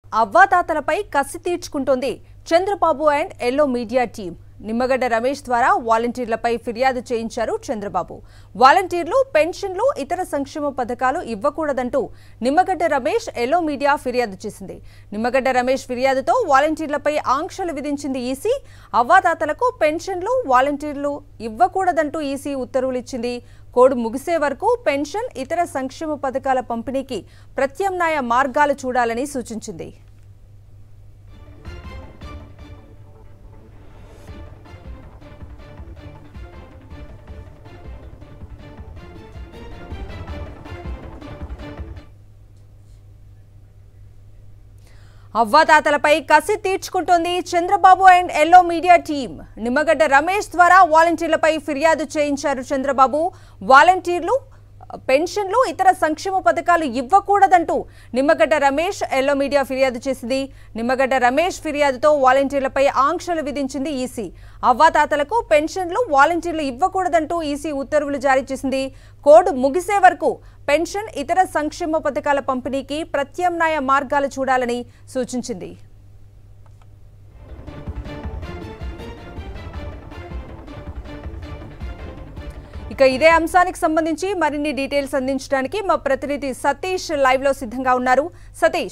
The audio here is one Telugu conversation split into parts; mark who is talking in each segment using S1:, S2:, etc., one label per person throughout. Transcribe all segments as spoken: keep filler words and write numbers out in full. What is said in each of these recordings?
S1: అవ్వాతాతలపై కసి తీర్చుకుంటోంది Chandrababu and yellow media team. Nimmagadda Ramesh ద్వారా వాలంటీర్లపై ఫిర్యాదు చేయించారు చంద్రబాబు. వాలంటీర్లు పెన్షన్లు ఇతర సంక్షేమ పథకాలు ఇవ్వకూడదంటూ నిమ్మగడ్డ రమేష్ ఎల్లో మీడియా ఫిర్యాదు చేసింది. నిమ్మగడ్డ రమేష్ ఫిర్యాదుతో వాలంటీర్లపై ఆంక్షలు విధించింది ఈసీ. అవ్వాతాతలకు పెన్షన్లు వాలంటీర్లు ఇవ్వకూడదంటూ ఈసీ ఉత్తర్వులు ఇచ్చింది. కోడ్ ముగిసే వరకు పెన్షన్ ఇతర సంక్షేమ పథకాల పంపిణీకి ప్రత్యామ్నాయ మార్గాలు చూడాలని సూచించింది. అవ్వాతాతలపై కసి తీర్చుకుంటోంది Chandrababu and yellow media team. Nimmagadda Ramesh ద్వారా వాలంటీర్లపై ఫిర్యాదు చేయించారు చంద్రబాబు. వాలంటీర్లు పెన్షన్లు ఇతర సంక్షేమ పథకాలు ఇవ్వకూడదంటూ నిమ్మగడ్డ రమేష్ ఎల్లో మీడియా ఫిర్యాదు చేసింది. నిమ్మగడ్డ రమేష్ ఫిర్యాదుతో వాలంటీర్లపై ఆంక్షలు విధించింది ఈసీ. అవ్వాతాతలకు పెన్షన్లు వాలంటీర్లు ఇవ్వకూడదంటూ ఈసీ ఉత్తర్వులు జారీ చేసింది. కోడ్ ముగిసే వరకు పెన్షన్ ఇతర సంక్షేమ పథకాల పంపిణీకి ప్రత్యామ్నాయ మార్గాలు చూడాలని సూచించింది. ఇక ఇదే అంశానికి సంబంధించి మరిన్ని డీటెయిల్స్ అందించడానికి మా ప్రతినిధి సతీష్ లైవ్ లో సిద్ధంగా ఉన్నారు. సతీష్,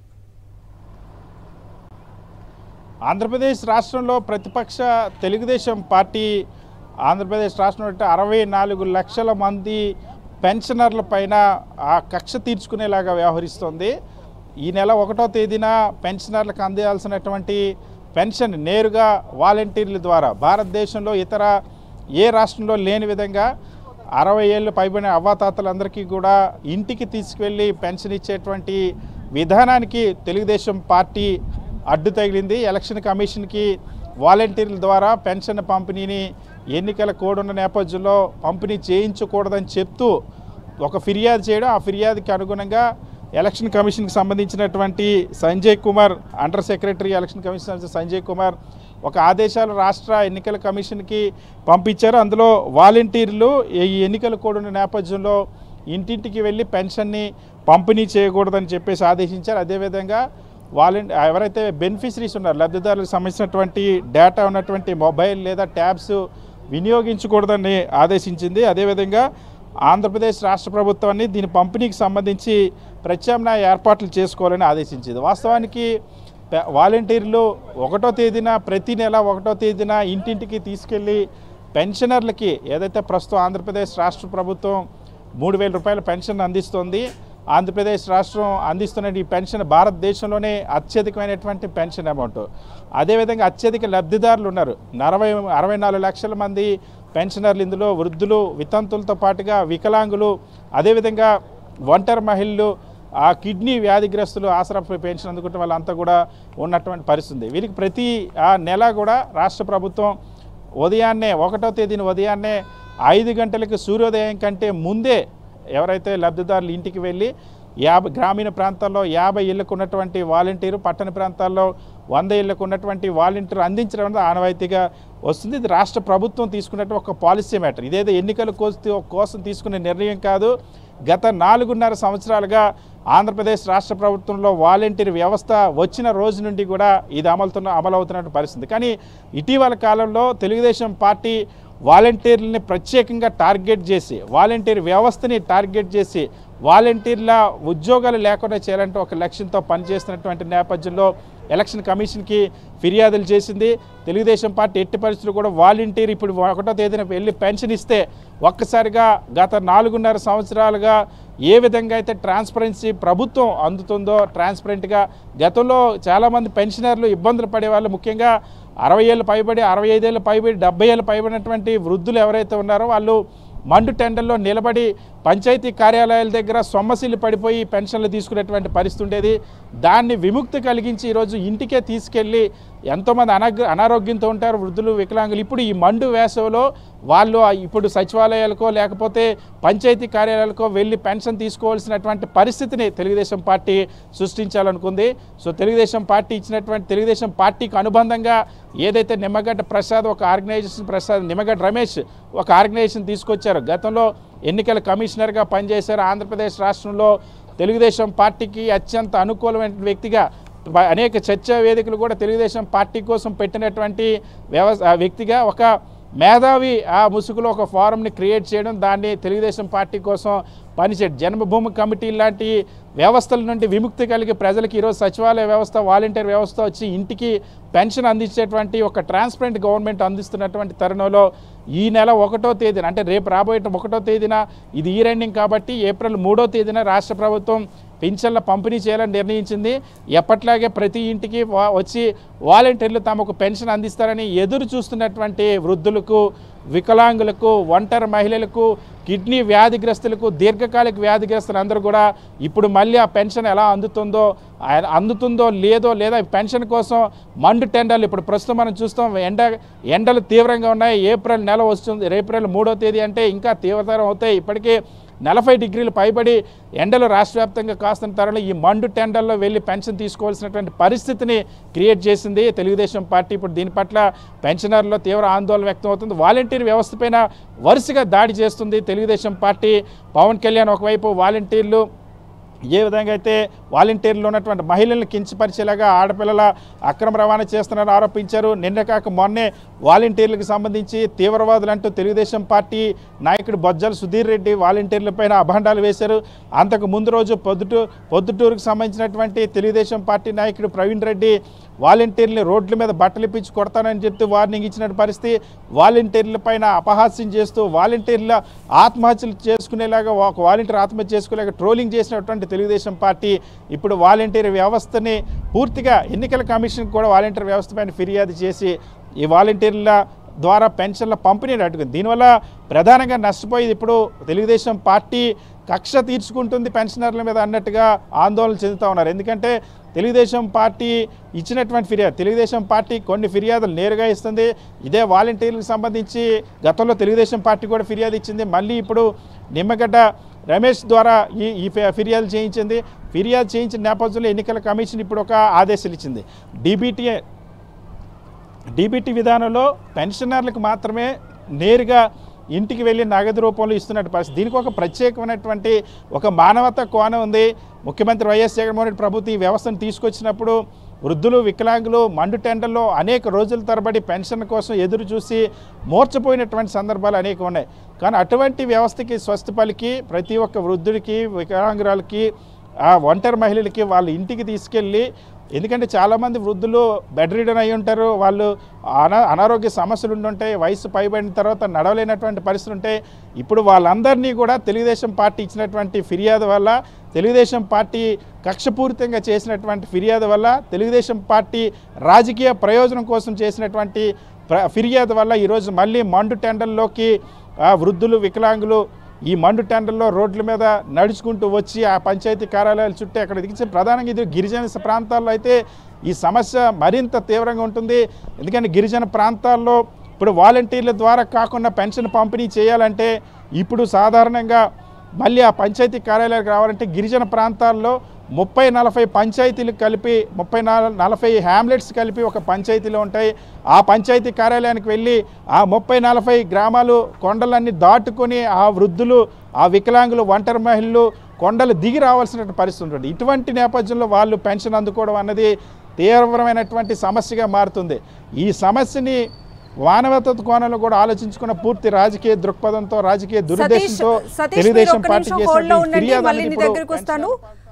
S2: ఆంధ్రప్రదేశ్ రాష్ట్రంలో ప్రతిపక్ష తెలుగుదేశం పార్టీ ఆంధ్రప్రదేశ్ రాష్ట్రంలో అరవై నాలుగు లక్షల మంది పెన్షనర్ల పైన ఆ కక్ష తీర్చుకునేలాగా వ్యవహరిస్తోంది. ఈ నెల ఒకటో తేదీన పెన్షనర్లకు అందాల్సినటువంటి పెన్షన్ నేరుగా వాలంటీర్ల ద్వారా భారతదేశంలో ఇతర ఏ రాష్ట్రంలో లేని విధంగా అరవై ఏళ్ళు పైబడిన అవ్వాతాతలందరికీ కూడా ఇంటికి తీసుకువెళ్ళి పెన్షన్ ఇచ్చేటువంటి విధానానికి తెలుగుదేశం పార్టీ అడ్డు తగిలింది. ఎలక్షన్ కమిషన్కి వాలంటీర్ల ద్వారా పెన్షన్ పంపిణీని ఎన్నికల కోడ్ ఉన్న నేపథ్యంలో పంపిణీ చేయించకూడదని చెప్తూ ఒక ఫిర్యాదు చేయడం, ఆ ఫిర్యాదుకి అనుగుణంగా ఎలక్షన్ కమిషన్కి సంబంధించినటువంటి Sanjay Kumar under secretary election commission Sanjay Kumar ఒక ఆదేశాలు రాష్ట్ర ఎన్నికల కమిషన్కి పంపించారు. అందులో వాలంటీర్లు ఈ ఎన్నికల కోడ్ ఉన్న నేపథ్యంలో ఇంటింటికి వెళ్ళి పెన్షన్ని పంపిణీ చేయకూడదని చెప్పేసి ఆదేశించారు. అదేవిధంగా వాలంటీ ఎవరైతే బెనిఫిషరీస్ ఉన్నారో లబ్ధిదారులకు సంబంధించినటువంటి డేటా ఉన్నటువంటి మొబైల్ లేదా ట్యాబ్స్ వినియోగించకూడదని ఆదేశించింది. అదేవిధంగా ఆంధ్రప్రదేశ్ రాష్ట్ర ప్రభుత్వాన్ని దీని పంపిణీకి సంబంధించి ప్రత్యామ్నాయ ఏర్పాట్లు చేసుకోవాలని ఆదేశించింది. వాస్తవానికి వాలంటీర్లు ఒకటో తేదీన ప్రతి నెల ఒకటో తేదీన ఇంటింటికి తీసుకెళ్ళి పెన్షనర్లకి ఏదైతే ప్రస్తుతం ఆంధ్రప్రదేశ్ రాష్ట్ర ప్రభుత్వం మూడు వేల రూపాయల పెన్షన్ అందిస్తుంది. ఆంధ్రప్రదేశ్ రాష్ట్రం అందిస్తున్న ఈ పెన్షన్ భారతదేశంలోనే అత్యధికమైనటువంటి పెన్షన్ అమౌంట్. అదేవిధంగా అత్యధిక లబ్ధిదారులు ఉన్నారు. అరవై అరవై నాలుగు లక్షల మంది పెన్షనర్లు, ఇందులో వృద్ధులు, వితంతులతో పాటుగా వికలాంగులు, అదేవిధంగా ఒంటరి మహిళలు, ఆ కిడ్నీ వ్యాధిగ్రస్తులు ఆసరా పెన్షన్ అందుకుంటే వాళ్ళంతా కూడా ఉన్నటువంటి పరిస్థితి. వీరికి ప్రతి ఆ నెల కూడా రాష్ట్ర ప్రభుత్వం ఉదయాన్నే ఒకటో తేదీన ఉదయాన్నే ఐదు గంటలకు సూర్యోదయం కంటే ముందే ఎవరైతే లబ్ధిదారులు ఇంటికి వెళ్ళి యాభై గ్రామీణ ప్రాంతాల్లో యాభై ఇళ్లకు ఉన్నటువంటి వాలంటీరు, పట్టణ ప్రాంతాల్లో వంద ఇళ్లకు ఉన్నటువంటి వాలంటీరు అందించడం అనేది ఆనవాయితీగా వస్తుంది. ఇది రాష్ట్ర ప్రభుత్వం తీసుకున్నట్టు ఒక పాలసీ మ్యాటర్. ఇదేదో ఎన్నికల కోసం తీసుకునే నిర్ణయం కాదు. గత నాలుగున్నర సంవత్సరాలుగా ఆంధ్రప్రదేశ్ రాష్ట్ర ప్రభుత్వంలో వాలంటీర్ వ్యవస్థ వచ్చిన రోజు నుండి కూడా ఇది అమలుతున్న అమలవుతున్న పరిస్థితి. కానీ ఇటీవల కాలంలో తెలుగుదేశం పార్టీ వాలంటీర్లని ప్రత్యేకంగా టార్గెట్ చేసి, వాలంటీర్ వ్యవస్థని టార్గెట్ చేసి వాలంటీర్ల ఉద్యోగాలు లేకుండా చేయాలంటే ఒక లక్ష్యంతో పనిచేస్తున్నటువంటి నేపథ్యంలో ఎలక్షన్ కమిషన్కి ఫిర్యాదులు చేసింది. తెలుగుదేశం పార్టీ ఎట్టి పరిస్థితులు కూడా వాలంటీర్ ఇప్పుడు ఒకటో తేదీన వెళ్ళి పెన్షన్ ఇస్తే ఒక్కసారిగా గత నాలుగున్నర సంవత్సరాలుగా ఏ విధంగా అయితే ట్రాన్స్పరెన్సీ ప్రభుత్వం అందుతుందో ట్రాన్స్పరెంట్గా గతంలో చాలామంది పెన్షనర్లు ఇబ్బందులు పడేవాళ్ళు, ముఖ్యంగా అరవై ఏళ్ళు పైబడి అరవై ఐదేళ్ళు పైబడి డెబ్బై ఏళ్ళు పైబడినటువంటి వృద్ధులు ఎవరైతే ఉన్నారో వాళ్ళు మండు టెండర్లో నిలబడి పంచాయతీ కార్యాలయాల దగ్గర సొమ్మసిల్లు పడిపోయి పెన్షన్లు తీసుకునేటువంటి పరిస్థితి ఉండేది. దాన్ని విముక్తి కలిగించి ఈరోజు ఇంటికే తీసుకెళ్ళి ఎంతోమంది అనాగ అనారోగ్యంతో ఉంటారు వృద్ధులు, వికలాంగులు. ఇప్పుడు ఈ మండు వేసవిలో వాళ్ళు ఇప్పుడు సచివాలయాలకో లేకపోతే పంచాయతీ కార్యాలయాలకో వెళ్ళి పెన్షన్ తీసుకోవాల్సినటువంటి పరిస్థితిని తెలుగుదేశం పార్టీ సృష్టించాలనుకుంది. సో తెలుగుదేశం పార్టీ ఇచ్చినటువంటి తెలుగుదేశం పార్టీకి అనుబంధంగా ఏదైతే నిమ్మగడ్డ ప్రసాద్ ఒక ఆర్గనైజేషన్ ప్రసాద్ నిమ్మగడ్డ రమేష్ ఒక ఆర్గనైజేషన్ తీసుకొచ్చారు, గతంలో ఎన్నికల కమిషనర్గా పనిచేశారు. ఆంధ్రప్రదేశ్ రాష్ట్రంలో తెలుగుదేశం పార్టీకి అత్యంత అనుకూలమైన వ్యక్తిగా అనేక చర్చా వేదికలు కూడా తెలుగుదేశం పార్టీ కోసం పెట్టినటువంటి వ్యవస్థ వ్యక్తిగా ఒక మేధావి ఆ ముసుగులో ఒక ఫారంని క్రియేట్ చేయడం, దాన్ని తెలుగుదేశం పార్టీ కోసం పనిచేయడం, జన్మభూమి కమిటీ లాంటి వ్యవస్థల నుండి విముక్తి కలిగి ప్రజలకు ఈరోజు సచివాలయ వ్యవస్థ, వాలంటీర్ వ్యవస్థ వచ్చి ఇంటికి పెన్షన్ అందించేటువంటి ఒక ట్రాన్స్పరెంట్ గవర్నమెంట్ అందిస్తున్నటువంటి తరుణంలో ఈ నెల ఒకటో తేదీన అంటే రేపు రాబోయే ఒకటో తేదీన ఇది ఈ రెండింగ్ కాబట్టి ఏప్రిల్ మూడో తేదీన రాష్ట్ర ప్రభుత్వం పింఛన్ల పంపిణీ చేయాలని నిర్ణయించింది. ఎప్పట్లాగే ప్రతి ఇంటికి వచ్చి వాలంటీర్లు తమకు పెన్షన్ అందిస్తారని ఎదురు చూస్తున్నటువంటి వృద్ధులకు, వికలాంగులకు, ఒంటరి మహిళలకు, కిడ్నీ వ్యాధిగ్రస్తులకు, దీర్ఘకాలిక వ్యాధిగ్రస్తులందరూ కూడా ఇప్పుడు మళ్ళీ ఆ పెన్షన్ ఎలా అందుతుందో అందుతుందో లేదో లేదా పెన్షన్ కోసం మండు టెండర్లు ఇప్పుడు ప్రస్తుతం మనం చూస్తాం. ఎండ ఎండలు తీవ్రంగా ఉన్నాయి. ఏప్రిల్ నెల వస్తుంది. ఏప్రిల్ మూడో తేదీ అంటే ఇంకా తీవ్రతరం అవుతాయి. ఇప్పటికే నలభై డిగ్రీలు పైబడి ఎండలు రాష్ట్ర వ్యాప్తంగా కాస్తున్న తరుణంలో ఈ మండు టెండర్లో వెళ్ళి పెన్షన్ తీసుకోవాల్సినటువంటి పరిస్థితిని క్రియేట్ చేసింది తెలుగుదేశం పార్టీ. ఇప్పుడు దీని పట్ల పెన్షనర్లో తీవ్ర ఆందోళన వ్యక్తం అవుతుంది. వాలంటీర్ వ్యవస్థ పైన వరుసగా దాడి చేస్తుంది తెలుగుదేశం పార్టీ. పవన్ కళ్యాణ్ ఒకవైపు వాలంటీర్లు ఏ విధంగా అయితే వాలంటీర్లు ఉన్నటువంటి మహిళలను కించపరిచేలాగా ఆడపిల్లల అక్రమ రవాణా చేస్తున్నారని ఆరోపించారు. నిన్న కాక మొన్నే వాలంటీర్లకు సంబంధించి తీవ్రవాదులు అంటూ తెలుగుదేశం పార్టీ నాయకుడు బొజ్జల సుధీర్ రెడ్డి వాలంటీర్లపైన అభాండాలు వేశారు. అంతకు ముందు రోజు పొద్దుటూ పొద్దుటూరుకు సంబంధించినటువంటి తెలుగుదేశం పార్టీ నాయకుడు ప్రవీణ్ రెడ్డి వాలంటీర్లు రోడ్ల మీద బట్టలు ఇప్పించి కొడతానని చెప్తూ వార్నింగ్ ఇచ్చిన పరిస్థితి. వాలంటీర్ల పైన అపహాస్యం చేస్తూ వాలంటీర్ల ఆత్మహత్యలు చేసుకునేలాగా ఒక వాలంటీర్ ఆత్మహత్య చేసుకునేలాగా ట్రోలింగ్ చేసినటువంటి తెలుగుదేశం పార్టీ ఇప్పుడు వాలంటీర్ వ్యవస్థని పూర్తిగా ఎన్నికల కమిషన్ కూడా వాలంటీర్ వ్యవస్థ పైన ఫిర్యాదు చేసి ఈ వాలంటీర్ల ద్వారా పెన్షన్ల పంపిణీని అడ్డుకుంది. దీనివల్ల ప్రధానంగా నష్టపోయేది ఇప్పుడు తెలుగుదేశం పార్టీ కక్ష తీర్చుకుంటుంది పెన్షనర్ల మీద అన్నట్టుగా ఆందోళన చెందుతూ ఉన్నారు. ఎందుకంటే తెలుగుదేశం పార్టీ ఇచ్చినటువంటి ఫిర్యాదు, తెలుగుదేశం పార్టీ కొన్ని ఫిర్యాదులు నేరుగా ఇస్తుంది. ఇదే వాలంటీర్లకు సంబంధించి గతంలో తెలుగుదేశం పార్టీ కూడా ఫిర్యాదు ఇచ్చింది. మళ్ళీ ఇప్పుడు నిమ్మగడ్డ రమేష్ ద్వారా ఈ ఈ ఫిర్యాదు చేయించింది. ఫిర్యాదు చేయించిన నేపథ్యంలో ఎన్నికల కమిషన్ ఇప్పుడు ఒక ఆదేశాలు ఇచ్చింది. డీబీటీ డీబీటీ విధానంలో పెన్షనర్లకు మాత్రమే నేరుగా ఇంటికి వెళ్ళి నగదు రూపంలో ఇస్తున్నట్టు పరిస్థితి. దీనికి ఒక ప్రత్యేకమైనటువంటి ఒక మానవతా కోణం ఉంది. ముఖ్యమంత్రి వైఎస్ జగన్మోహన్ రెడ్డి ప్రభుత్వం ఈ వ్యవస్థను తీసుకొచ్చినప్పుడు వృద్ధులు, వికలాంగులు మండు టెండర్లో అనేక రోజుల తరబడి పెన్షన్ కోసం ఎదురు చూసి మూర్చపోయినటువంటి సందర్భాలు అనేక ఉన్నాయి. కానీ అటువంటి వ్యవస్థకి స్వస్తి పలికి ప్రతి ఒక్క వృద్ధుడికి, వికలాంగురాలకి, ఆ ఒంటరి మహిళలకి వాళ్ళ ఇంటికి తీసుకెళ్ళి, ఎందుకంటే చాలామంది వృద్ధులు బెడ్ రిడన్ అయి ఉంటారు, వాళ్ళు అనా అనారోగ్య సమస్యలు ఉండుంటాయి, వయసు పైబడిన తర్వాత నడవలేనటువంటి పరిస్థితులు ఉంటాయి. ఇప్పుడు వాళ్ళందరినీ కూడా తెలుగుదేశం పార్టీ ఇచ్చినటువంటి ఫిర్యాదు వల్ల, తెలుగుదేశం పార్టీ కక్షపూరితంగా చేసినటువంటి ఫిర్యాదు వల్ల, తెలుగుదేశం పార్టీ రాజకీయ ప్రయోజనం కోసం చేసినటువంటి ఫిర్యాదు వల్ల ఈరోజు మళ్ళీ మండు టెండర్లోకి వృద్ధులు, వికలాంగులు ఈ మండు టెండర్లో రోడ్ల మీద నడుచుకుంటూ వచ్చి ఆ పంచాయతీ కార్యాలయాల చుట్టూ అక్కడ దిగించి ప్రధానంగా ఇది గిరిజన ప్రాంతాల్లో అయితే ఈ సమస్య మరింత తీవ్రంగా ఉంటుంది. ఎందుకంటే గిరిజన ప్రాంతాల్లో ఇప్పుడు వాలంటీర్ల ద్వారా కాకుండా పెన్షన్ పంపిణీ చేయాలంటే ఇప్పుడు సాధారణంగా మళ్ళీ ఆ పంచాయతీ కార్యాలయాలకు రావాలంటే గిరిజన ప్రాంతాల్లో ముప్పై నలభై పంచాయతీలు కలిపి ముప్పై నలభై హ్యామ్లెట్స్ కలిపి ఒక పంచాయతీలో ఉంటాయి. ఆ పంచాయతీ కార్యాలయానికి వెళ్ళి ఆ ముప్పై నలభై గ్రామాలు కొండలన్నీ దాటుకొని ఆ వృద్ధులు, ఆ వికలాంగులు, ఒంటరి మహిళలు కొండలు దిగి రావాల్సిన పరిస్థితి ఉంటుంది. ఇటువంటి నేపథ్యంలో వాళ్ళు పెన్షన్ అందుకోవడం అన్నది తీవ్రమైనటువంటి సమస్యగా మారుతుంది. ఈ సమస్యని మానవతా కోణంలో కూడా ఆలోచించుకున్న పూర్తి రాజకీయ దృక్పథంతో, రాజకీయ దురుద్దేశంతో తెలుగుదేశం పార్టీ చేసిన ఫిర్యాదు